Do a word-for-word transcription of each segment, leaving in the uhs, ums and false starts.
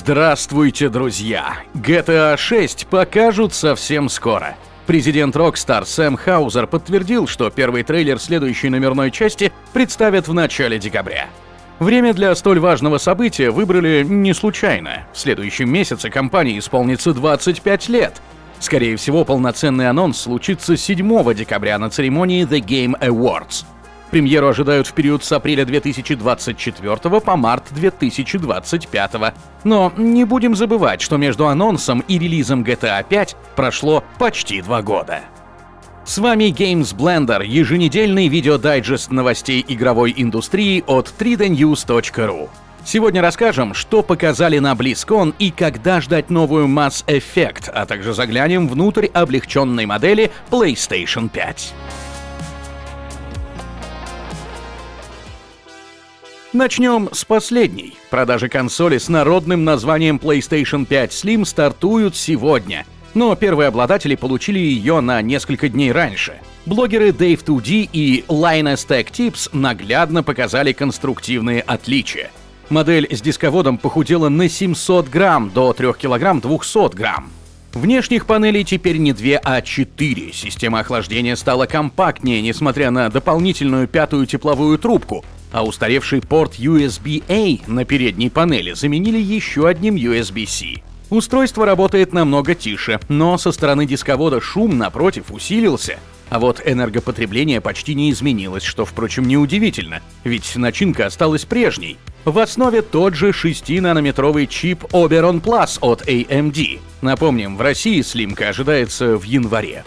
Здравствуйте, друзья! джи ти эй шесть покажут совсем скоро. Президент Rockstar Сэм Хаузер подтвердил, что первый трейлер следующей номерной части представят в начале декабря. Время для столь важного события выбрали не случайно. В следующем месяце компании исполнится двадцать пять лет. Скорее всего, полноценный анонс случится седьмого декабря на церемонии The Game Awards. Премьеру ожидают в период с апреля две тысячи двадцать четвёртого по март две тысячи двадцать пятого. Но не будем забывать, что между анонсом и релизом джи ти эй пять прошло почти два года. С вами Games Blender, еженедельный видеодайджест новостей игровой индустрии от три дэ ньюс точка ру. Сегодня расскажем, что показали на BlizzCon и когда ждать новую Mass Effect, а также заглянем внутрь облегченной модели PlayStation пять. Начнем с последней. Продажи консоли с народным названием PlayStation пять Slim стартуют сегодня, но первые обладатели получили ее на несколько дней раньше. Блогеры Dave ту ди и Linus Tech Tips наглядно показали конструктивные отличия. Модель с дисководом похудела на семьсот грамм до трёх килограмм двухсот грамм. Внешних панелей теперь не две, а четыре. Система охлаждения стала компактнее, несмотря на дополнительную пятую тепловую трубку, а устаревший порт ю эс би-A на передней панели заменили еще одним ю эс би-C. Устройство работает намного тише, но со стороны дисковода шум, напротив, усилился. А вот энергопотребление почти не изменилось, что, впрочем, неудивительно, ведь начинка осталась прежней. В основе тот же шестинанометровый чип Oberon Plus от эй эм ди. Напомним, в России слимка ожидается в январе.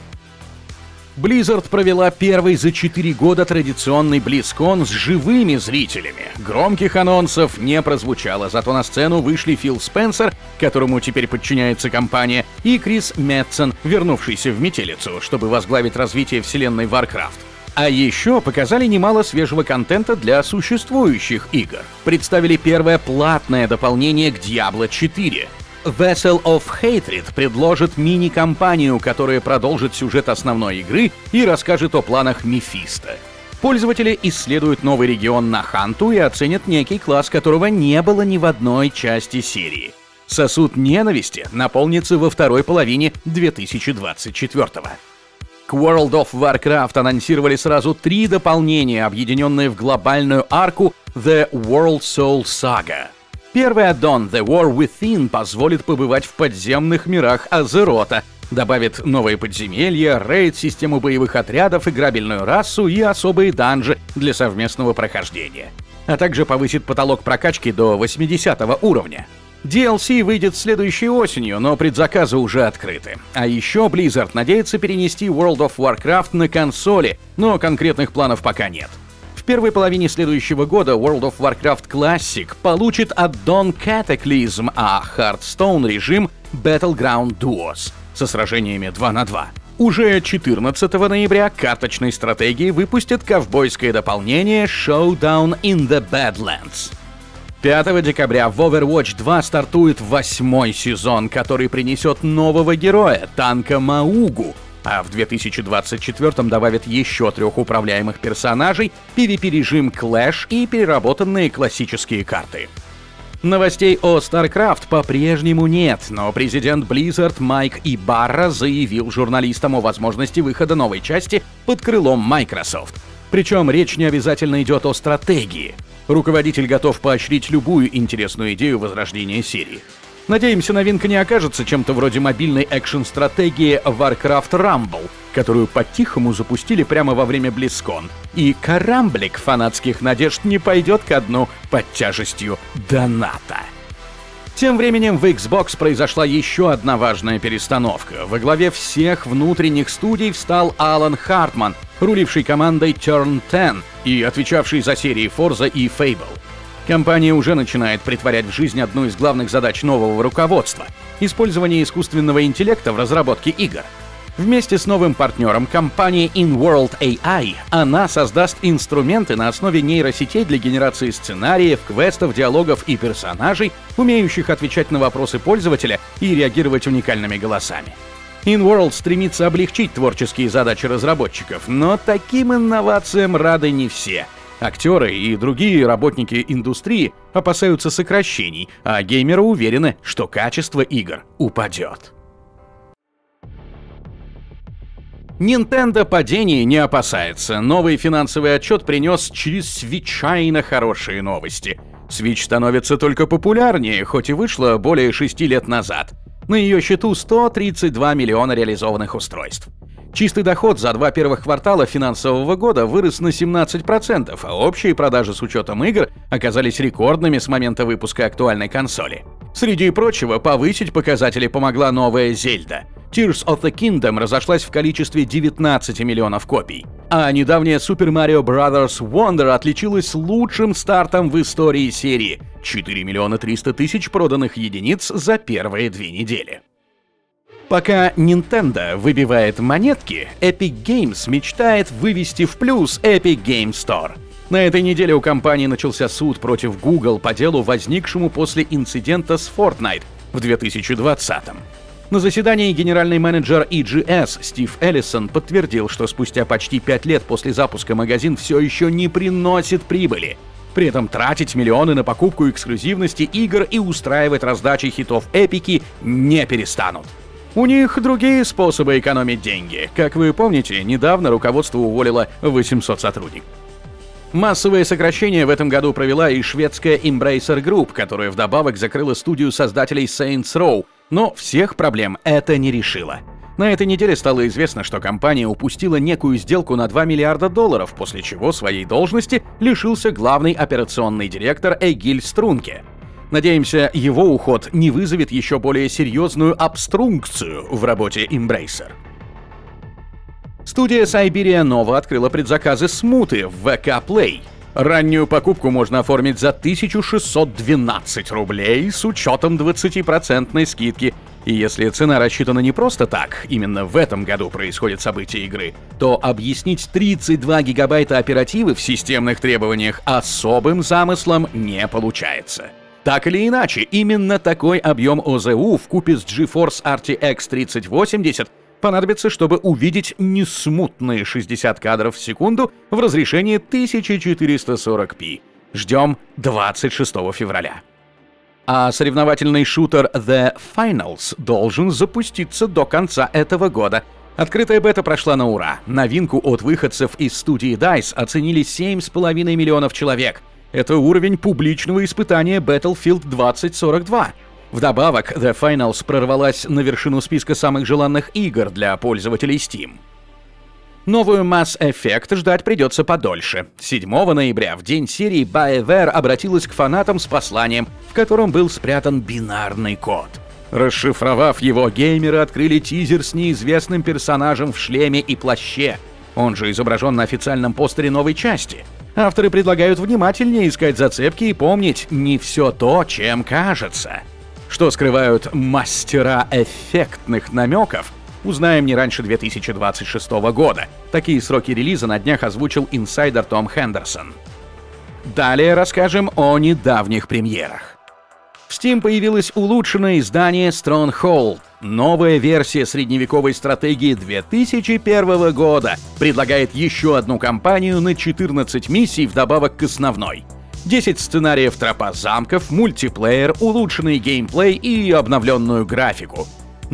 Blizzard провела первый за четыре года традиционный BlizzCon с живыми зрителями. Громких анонсов не прозвучало, зато на сцену вышли Фил Спенсер, которому теперь подчиняется компания, и Крис Мэтсон, вернувшийся в Метелицу, чтобы возглавить развитие вселенной Warcraft. А еще показали немало свежего контента для существующих игр. Представили первое платное дополнение к Diablo четыре. Vessel of Hatred предложит мини-кампанию, которая продолжит сюжет основной игры и расскажет о планах Мефисто. Пользователи исследуют новый регион Наханту и оценят некий класс, которого не было ни в одной части серии. Сосуд ненависти наполнится во второй половине две тысячи двадцать четвёртого. К World of Warcraft анонсировали сразу три дополнения, объединенные в глобальную арку The World Soul Saga. Первый аддон The War Within позволит побывать в подземных мирах Азерота, добавит новые подземелья, рейд, систему боевых отрядов, играбельную расу и особые данжи для совместного прохождения. А также повысит потолок прокачки до восьмидесятого уровня. ди эл си выйдет следующей осенью, но предзаказы уже открыты. А еще Blizzard надеется перенести World of Warcraft на консоли, но конкретных планов пока нет. В первой половине следующего года World of Warcraft Classic получит аддон Cataclysm, а Hearthstone режим Battleground Duos со сражениями два на два. Уже четырнадцатого ноября карточной стратегии выпустят ковбойское дополнение Showdown in the Badlands. пятого декабря в Overwatch два стартует восьмой сезон, который принесет нового героя, танка Маугу, а в две тысячи двадцать четвёртом добавят еще трех управляемых персонажей, пи ви пи-режим Clash и переработанные классические карты. Новостей о StarCraft по-прежнему нет, но президент Blizzard Майк Ибарра заявил журналистам о возможности выхода новой части под крылом Microsoft. Причем речь не обязательно идет о стратегии. Руководитель готов поощрить любую интересную идею возрождения серии. Надеемся, новинка не окажется чем-то вроде мобильной экшн-стратегии Warcraft Rumble, которую по-тихому запустили прямо во время BlizzCon. И карамблик фанатских надежд не пойдет ко дну под тяжестью доната. Тем временем в Xbox произошла еще одна важная перестановка. Во главе всех внутренних студий встал Алан Хартман, руливший командой Turn десять и отвечавший за серии Forza и Fable. Компания уже начинает притворять в жизнь одну из главных задач нового руководства – использование искусственного интеллекта в разработке игр. Вместе с новым партнером компанией InWorld эй ай она создаст инструменты на основе нейросетей для генерации сценариев, квестов, диалогов и персонажей, умеющих отвечать на вопросы пользователя и реагировать уникальными голосами. InWorld стремится облегчить творческие задачи разработчиков, но таким инновациям рады не все. Актеры и другие работники индустрии опасаются сокращений, а геймеры уверены, что качество игр упадет. Nintendo падений не опасается. Новый финансовый отчет принес чрезвычайно хорошие новости. Switch становится только популярнее, хоть и вышла более шести лет назад. На ее счету сто тридцать два миллиона реализованных устройств. Чистый доход за два первых квартала финансового года вырос на семнадцать процентов, а общие продажи с учетом игр оказались рекордными с момента выпуска актуальной консоли. Среди прочего, повысить показатели помогла новая Зельда. Tears of the Kingdom разошлась в количестве девятнадцати миллионов копий, а недавняя Super Mario Bros. Wonder отличилась лучшим стартом в истории серии – четыре миллиона триста тысяч проданных единиц за первые две недели. Пока Nintendo выбивает монетки, Epic Games мечтает вывести в плюс Epic Game Store. На этой неделе у компании начался суд против Google по делу, возникшему после инцидента с Fortnite в две тысячи двадцатом. На заседании генеральный менеджер и джи эс Стив Эллисон подтвердил, что спустя почти пять лет после запуска магазин все еще не приносит прибыли. При этом тратить миллионы на покупку эксклюзивности игр и устраивать раздачи хитов эпики не перестанут. У них другие способы экономить деньги. Как вы помните, недавно руководство уволило восемьсот сотрудников. Массовое сокращение в этом году провела и шведская Embracer Group, которая вдобавок закрыла студию создателей Saints Row, но всех проблем это не решило. На этой неделе стало известно, что компания упустила некую сделку на два миллиарда долларов, после чего своей должности лишился главный операционный директор Эгиль Струнке. Надеемся, его уход не вызовет еще более серьезную обструкцию в работе Embracer. Студия Siberia Nova открыла предзаказы смуты в ви кей Play. Раннюю покупку можно оформить за тысячу шестьсот двенадцать рублей с учетом двадцатипроцентной скидки. И если цена рассчитана не просто так, именно в этом году происходит событие игры, то объяснить тридцать два гигабайта оперативы в системных требованиях особым замыслом не получается. Так или иначе, именно такой объем о зэ у вкупе с GeForce ар ти экс тридцать восемьдесят понадобится, чтобы увидеть несмутные шестьдесят кадров в секунду в разрешении тысяча четыреста сорок пи. Ждем двадцать шестого февраля. А соревновательный шутер The Finals должен запуститься до конца этого года. Открытая бета прошла на ура. Новинку от выходцев из студии дайс оценили семь с половиной миллионов человек. Это уровень публичного испытания Battlefield двадцать сорок два. Вдобавок, The Finals прорвалась на вершину списка самых желанных игр для пользователей Steam. Новую Mass Effect ждать придется подольше. седьмого ноября, в день серии, BioWare обратилась к фанатам с посланием, в котором был спрятан бинарный код. Расшифровав его, геймеры открыли тизер с неизвестным персонажем в шлеме и плаще. Он же изображен на официальном постере новой части. Авторы предлагают внимательнее искать зацепки и помнить, не все то, чем кажется. Что скрывают мастера эффектных намеков, узнаем не раньше две тысячи двадцать шестого года. Такие сроки релиза на днях озвучил инсайдер Том Хендерсон. Далее расскажем о недавних премьерах. В Steam появилось улучшенное издание Stronghold. Новая версия средневековой стратегии две тысячи первого года предлагает еще одну кампанию на четырнадцать миссий вдобавок к основной. десять сценариев тропа замков, мультиплеер, улучшенный геймплей и обновленную графику.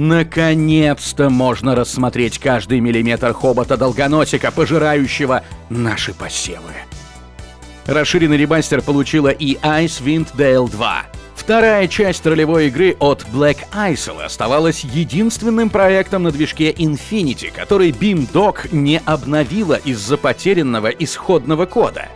Наконец-то можно рассмотреть каждый миллиметр хобота-долгоносика, пожирающего наши посевы. Расширенный ремастер получила и Icewind Dale два. Вторая часть ролевой игры от Black Isle оставалась единственным проектом на движке Infinity, который Beamdog не обновила из-за потерянного исходного кода.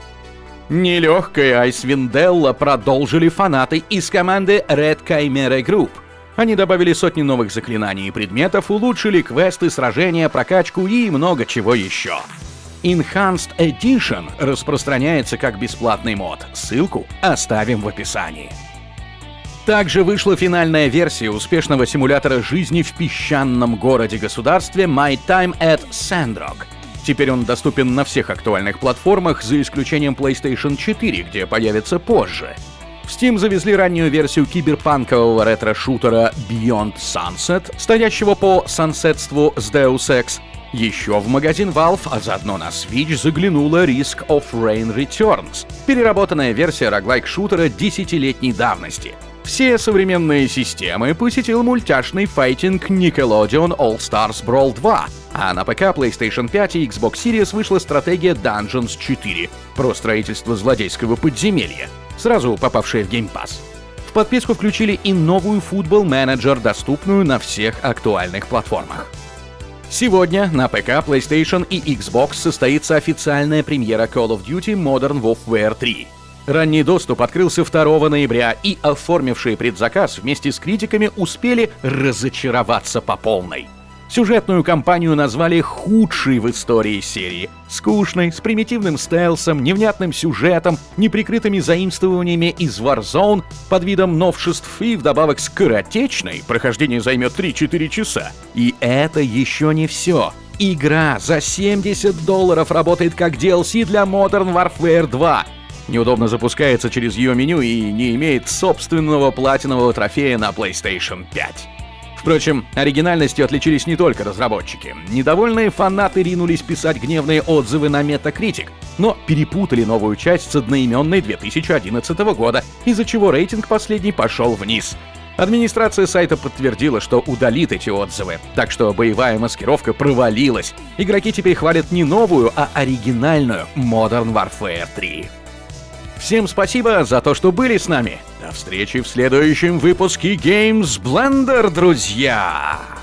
Нелегкое Icewind Dale продолжили фанаты из команды Red Chimera Group. Они добавили сотни новых заклинаний и предметов, улучшили квесты, сражения, прокачку и много чего еще. Enhanced Edition распространяется как бесплатный мод. Ссылку оставим в описании. Также вышла финальная версия успешного симулятора жизни в песчаном городе-государстве My Time at Sandrock. Теперь он доступен на всех актуальных платформах, за исключением PlayStation четыре, где появится позже. В Steam завезли раннюю версию киберпанкового ретро-шутера Beyond Sunset, стоящего по соседству с Deus Ex, Еще в магазин Valve, а заодно на Switch, заглянула Risk of Rain Returns, переработанная версия роглайк-шутера десятилетней давности. Все современные системы посетил мультяшный файтинг Nickelodeon All Stars Brawl два, а на ПК, PlayStation пять и Xbox Series вышла стратегия Dungeons четыре про строительство злодейского подземелья, сразу попавшая в Game Pass. В подписку включили и новую Football Manager, доступную на всех актуальных платформах. Сегодня на ПК, PlayStation и Xbox состоится официальная премьера Call of Duty Modern Warfare три. Ранний доступ открылся второго ноября, и оформившие предзаказ вместе с критиками успели разочароваться по полной. Сюжетную кампанию назвали худшей в истории серии. Скучной, с примитивным стелсом, невнятным сюжетом, неприкрытыми заимствованиями из Warzone под видом новшеств и вдобавок скоротечной, прохождение займет три-четыре часа. И это еще не все. Игра за семьдесят долларов работает как ди эл си для Modern Warfare два. Неудобно запускается через ее меню и не имеет собственного платинового трофея на PlayStation пять. Впрочем, оригинальностью отличились не только разработчики. Недовольные фанаты ринулись писать гневные отзывы на Metacritic, но перепутали новую часть с одноименной две тысячи одиннадцатого года, из-за чего рейтинг последней пошел вниз. Администрация сайта подтвердила, что удалит эти отзывы, так что боевая маскировка провалилась. Игроки теперь хвалят не новую, а оригинальную Modern Warfare три. Всем спасибо за то, что были с нами. До встречи в следующем выпуске Games Blender, друзья!